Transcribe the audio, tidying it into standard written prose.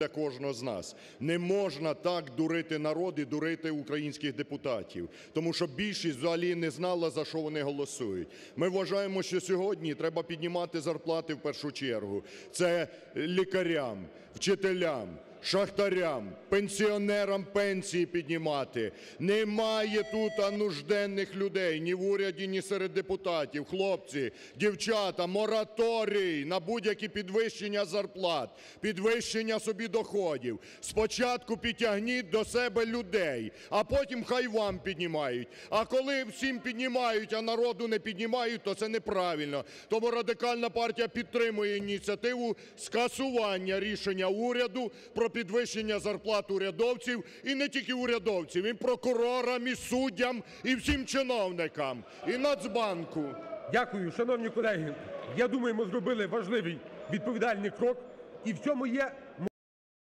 для кожного з нас. Не можна так дурити народ і дурити українських депутатів, тому що більшість взагалі не знала, за що вони голосують. Ми вважаємо, що сьогодні треба піднімати зарплати в першу чергу. Це лікарям, вчителям, шахтарям, пенсіонерам пенсії піднімати. Немає тут нужденних людей ні в уряді, ні серед депутатів. Хлопці, дівчата, мораторій на будь-які підвищення зарплат, підвищення собі доходів. Спочатку підтягніть до себе людей, а потім хай вам піднімають. А коли всім піднімають, а народу не піднімають, то це неправильно. Тому Радикальна партія підтримує ініціативу скасування рішення уряду про підвищення зарплат урядовців, і не тільки урядовців, і прокурорам, і суддям, і всім чиновникам, і Нацбанку. Дякую. Шановні колеги, я думаю, ми зробили важливий відповідальний крок, і в цьому є